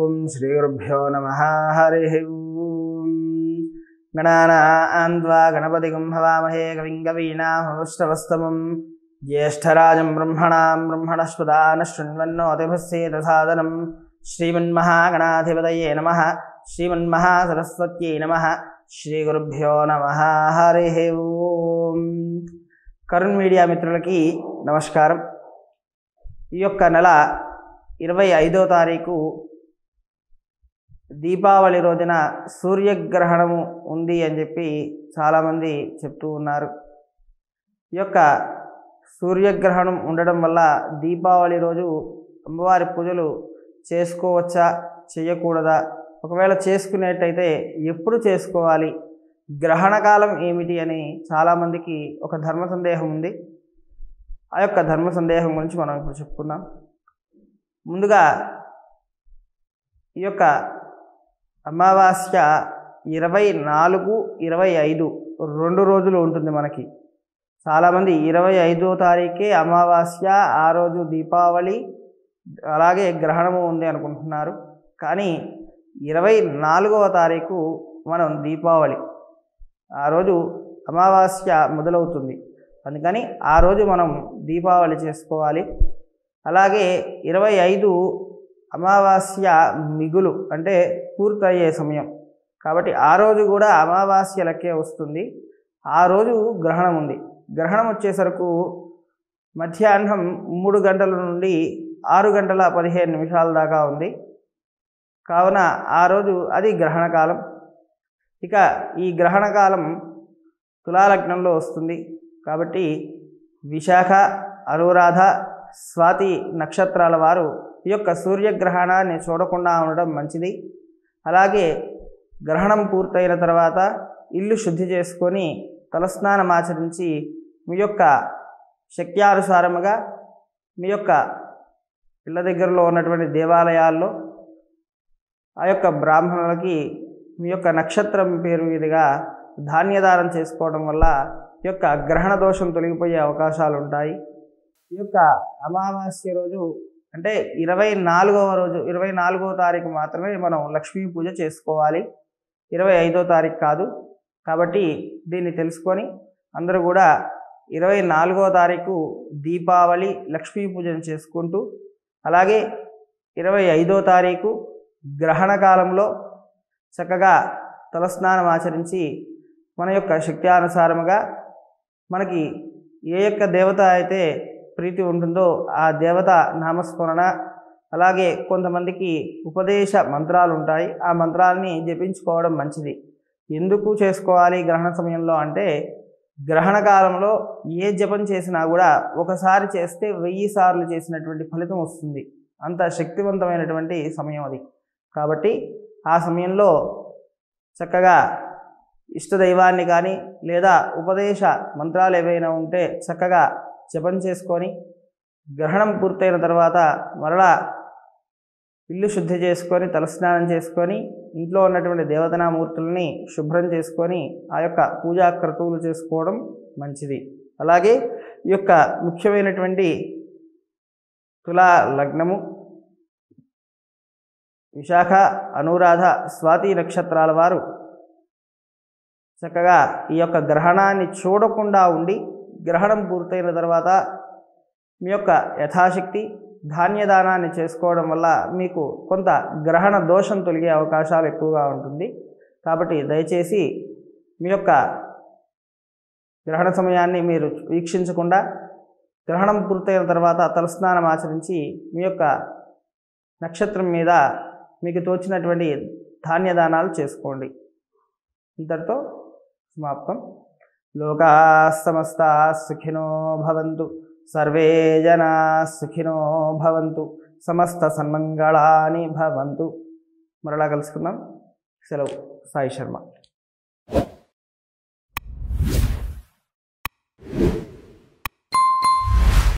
ఓం శ్రీ గురుభ్యో నమః. హరి ఓం. గణానాన్వా గణపతిగం హవామహే కవిం కవీనాముష్ట్రవస్తమం జ్యేష్ఠరాజం బ్రహ్మణస్పదాన శృణ్వన్నోతిభిస్సేద సాదనం. శ్రీమన్మహాగణాధిపతయే నమః. శ్రీమన్మహాసరస్వత్యై నమః. శ్రీ గురుభ్యో నమః. హరి ఓం. కరుణ్ మీడియా మిత్రులకి నమస్కారం. ఈ యొక్క నెల 25వ తారీఖు దీపావళి రోజున సూర్యగ్రహణము ఉంది అని చెప్పి చాలామంది చెప్తూ ఉన్నారు. ఈ యొక్క సూర్యగ్రహణం ఉండడం వల్ల దీపావళి రోజు అమ్మవారి పూజలు చేసుకోవచ్చా చేయకూడదా, ఒకవేళ చేసుకునేట్టయితే ఎప్పుడు చేసుకోవాలి, గ్రహణ కాలం ఏమిటి అని చాలామందికి ఒక ధర్మ సందేహం ఉంది. ఆ యొక్క ధర్మ సందేహం గురించి మనం ఇప్పుడు చెప్పుకుందాం. ముందుగా ఈ యొక్క అమావాస్య 24, 25 2 రోజులు ఉంటుంది మనకి. చాలామంది 25వ తారీఖే అమావాస్య, ఆ రోజు దీపావళి, అలాగే గ్రహణము ఉంది అనుకుంటున్నారు. కానీ 24వ తారీఖు మనం దీపావళి, ఆ రోజు అమావాస్య మొదలవుతుంది. అందుకని ఆ రోజు మనం దీపావళి చేసుకోవాలి. అలాగే 25 అమావాస్య మిగులు అంటే పూర్తయ్యే సమయం కాబట్టి ఆ రోజు కూడా అమావాస్య లెక్కే వస్తుంది. ఆ రోజు గ్రహణం ఉంది. గ్రహణం వచ్చేసరికి మధ్యాహ్నం 3 గంటల నుండి 6 గంటల 15 నిమిషాల దాకా ఉంది. కావున ఆ రోజు అది గ్రహణ కాలం. ఇక ఈ గ్రహణ కాలం తులాలగ్నంలో వస్తుంది కాబట్టి విశాఖ, అనురాధ, స్వాతి నక్షత్రాల వారు ఈ యొక్క సూర్యగ్రహణాన్ని చూడకుండా ఉండడం మంచిది. అలాగే గ్రహణం పూర్తయిన తర్వాత ఇల్లు శుద్ధి చేసుకొని తలస్నానం ఆచరించి మీ యొక్క శక్త్యానుసారముగా మీ యొక్క ఇళ్ళ దగ్గరలో ఉన్నటువంటి దేవాలయాల్లో ఆ యొక్క బ్రాహ్మణులకి మీ యొక్క నక్షత్రం పేరు మీదుగా ధాన్యదానం చేసుకోవడం వల్ల ఈ యొక్క గ్రహణ దోషం తొలగిపోయే అవకాశాలు ఉంటాయి. ఈ యొక్క అమావాస్య రోజు అంటే 24వ రోజు 24వ తారీఖు మాత్రమే మనం లక్ష్మీ పూజ చేసుకోవాలి, 25వ తారీఖు కాదు. కాబట్టి దీన్ని తెలుసుకొని అందరూ కూడా 24వ తారీఖు దీపావళి లక్ష్మీ పూజను చేసుకుంటూ, అలాగే 25వ తారీఖు గ్రహణ కాలంలో చక్కగా తలస్నానం ఆచరించి మన యొక్క శక్త్యానుసారముగా మనకి ఏ యొక్క దేవత అయితే ప్రీతి ఉంటుందో ఆ దేవత నామస్మరణ, అలాగే కొంతమందికి ఉపదేశ మంత్రాలు ఉంటాయి, ఆ మంత్రాలని జపించుకోవడం మంచిది. ఎందుకు చేసుకోవాలి గ్రహణ సమయంలో అంటే, గ్రహణ కాలంలో ఏ జపం చేసినా కూడా ఒకసారి చేస్తే 1000 సార్లు చేసినటువంటి ఫలితం వస్తుంది. అంత శక్తివంతమైనటువంటి సమయం అది. కాబట్టి ఆ సమయంలో చక్కగా ఇష్టదైవాన్ని కానీ లేదా ఉపదేశ మంత్రాలు ఏవైనా ఉంటే చక్కగా జపం చేసుకొని గ్రహణం పూర్తయిన తర్వాత మరలా ఇల్లు శుద్ధి చేసుకొని తలస్నానం చేసుకొని ఇంట్లో ఉన్నటువంటి దేవతామూర్తుల్ని శుభ్రం చేసుకొని ఆ యొక్క పూజా క్రతువులు చేసుకోవడం మంచిది. అలాగే ఈ యొక్క ముఖ్యమైనటువంటి తులా లగ్నము, విశాఖ, అనురాధ, స్వాతి నక్షత్రాల వారు చక్కగా ఈ యొక్క గ్రహణాన్ని చూడకుండా ఉండి గ్రహణం పూర్తయిన తర్వాత మీ యొక్క యథాశక్తి ధాన్యదానాన్ని చేసుకోవడం వల్ల మీకు కొంత గ్రహణ దోషం తొలగే అవకాశాలు ఎక్కువగా ఉంటుంది. కాబట్టి దయచేసి మీ యొక్క గ్రహణ సమయాన్ని మీరు వీక్షించకుండా గ్రహణం పూర్తయిన తర్వాత తలస్నానం ఆచరించి మీ యొక్క నక్షత్రం మీద మీకు తోచినటువంటి ధాన్యదానాలు చేసుకోండి. ఇంతటితో సమాప్తం. లోకా సమస్తా సుఖినో భవంతు, సర్వే జనా సుఖినో భవంతు, సమస్త సన్మంగళాని భవంతు. మరలా కలుసుకుందాం. సెలవు. సాయి శర్మ.